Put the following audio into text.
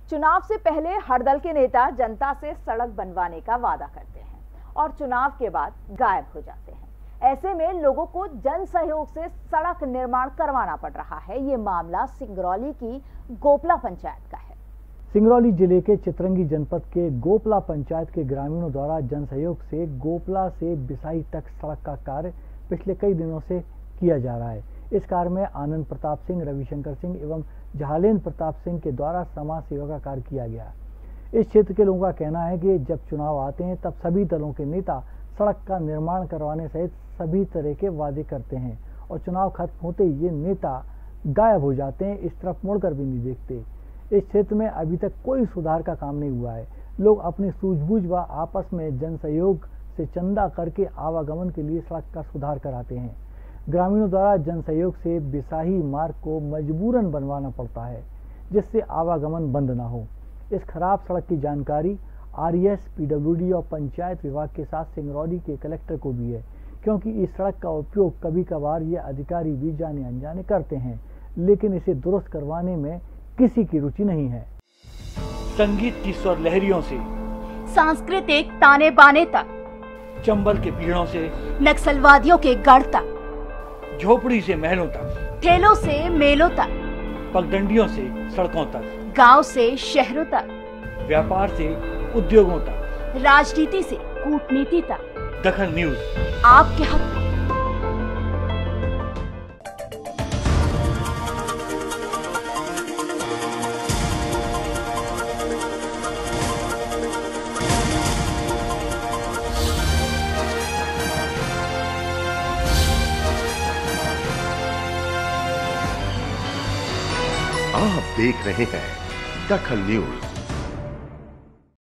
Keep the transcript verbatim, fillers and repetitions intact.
चुनाव से पहले हर दल के नेता जनता से सड़क बनवाने का वादा करते हैं और चुनाव के बाद गायब हो जाते हैं। ऐसे में लोगों को जन सहयोग से सड़क निर्माण करवाना पड़ रहा है। ये मामला सिंगरौली की गोपला पंचायत का है। सिंगरौली जिले के चितरंगी जनपद के गोपला पंचायत के ग्रामीणों द्वारा जन सहयोग से गोपला से बिसाही तक सड़क का कार्य पिछले कई दिनों से किया जा रहा है। इस कार्य में आनंद प्रताप सिंह, रविशंकर सिंह एवं जहालेंद्र प्रताप सिंह के द्वारा समाज सेवा का कार्य किया गया। इस क्षेत्र के लोगों का कहना है कि जब चुनाव आते हैं तब सभी दलों के नेता सड़क का निर्माण करवाने सहित सभी तरह के वादे करते हैं और चुनाव खत्म होते ही ये नेता गायब हो जाते हैं, इस तरफ मुड़कर भी नहीं देखते। इस क्षेत्र में अभी तक कोई सुधार का काम नहीं हुआ है। लोग अपनी सूझबूझ व आपस में जन सहयोग से चंदा करके आवागमन के लिए सड़क का सुधार कराते हैं। ग्रामीणों द्वारा जन सहयोग से बिसाही मार्ग को मजबूरन बनवाना पड़ता है जिससे आवागमन बंद न हो। इस खराब सड़क की जानकारी आरईएस, पीडब्ल्यूडी और पंचायत विभाग के साथ सिंगरौली के कलेक्टर को भी है, क्योंकि इस सड़क का उपयोग कभी कभार ये अधिकारी भी जाने अनजाने करते हैं, लेकिन इसे दुरुस्त करवाने में किसी की रुचि नहीं है। संगीत की स्वर लहरियों से सांस्कृतिक ताने बाने तक, चंबल के पीड़ों से नक्सलवादियों के गढ़ तक, झोपड़ी से महलों तक, ठेलों से मेलों तक, पगडंडियों से सड़कों तक, गांव से शहरों तक, व्यापार से उद्योगों तक, राजनीति से कूटनीति तक, दखल न्यूज आपके हक में। आप देख रहे हैं दखल न्यूज।